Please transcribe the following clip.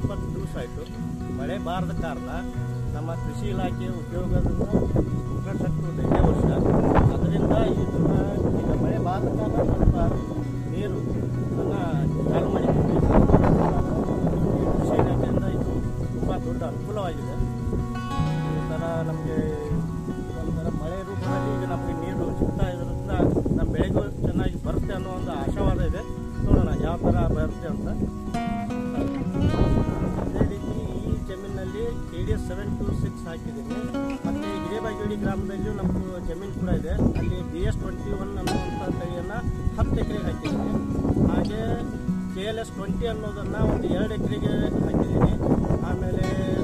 20 ದಿವಸ ಆಯಿತು. ಮಳೆ ಬಾರದ ಕಾರಣ ನಮ್ಮ ಕೃಷಿ ಇಲಾಖೆ ಉದ್ಯೋಗದಿಂದ ಮುಖಸತ್ತು ಇದೇ ವರ್ಷ. ಅದರಿಂದ ಈಗ ಮಳೆ ಬಾರದ ಕಾರಣ ಸ್ವಲ್ಪ ನೀರು ಚಾಲು ಮಾಡಿದ್ದೀವಿ. ಕೃಷಿ ಇಲಾಖೆಯಿಂದ ಇದು ತುಂಬ ದೊಡ್ಡ ಅನುಕೂಲವಾಗಿದೆ. ಈ ಥರ ನಮಗೆ ಒಂಥರ ಮಳೆ ರೂಪದಲ್ಲಿ ಈಗ ನಮಗೆ ನೀರು ಸಿಗ್ತಾ ಇರೋದ್ರಿಂದ ನಮ್ಮ ಬೆಳೆಗೂ ಚೆನ್ನಾಗಿ ಬರುತ್ತೆ ಅನ್ನೋ ಒಂದು ಆಶಾವಾದ ಇದೆ. ನೋಡೋಣ ಯಾವ ಥರ ಬರುತ್ತೆ ಅಂತ. ಅದೇ ರೀತಿ ಈ ಜಮೀನಿನಲ್ಲಿ KDS 726 ಹಾಕಿದ್ದೀನಿ. ಮತ್ತು ಹಿರೇಬಾಗೇಡಿ ಗ್ರಾಮದಲ್ಲಿಯೂ ನಮ್ಮದು ಜಮೀನು ಕೂಡ ಇದೆ. ಅಲ್ಲಿ BS 21 ಅನ್ನುವಂಥ ತಳಿಯನ್ನು 10 ಎಕರೆಗೆ ಹಾಕಿದ್ದೀನಿ. ಹಾಗೆ KLS 20 ಅನ್ನೋದನ್ನು ಒಂದು 2 ಎಕರೆಗೆ ಹಾಕಿದ್ದೀನಿ. ಆಮೇಲೆ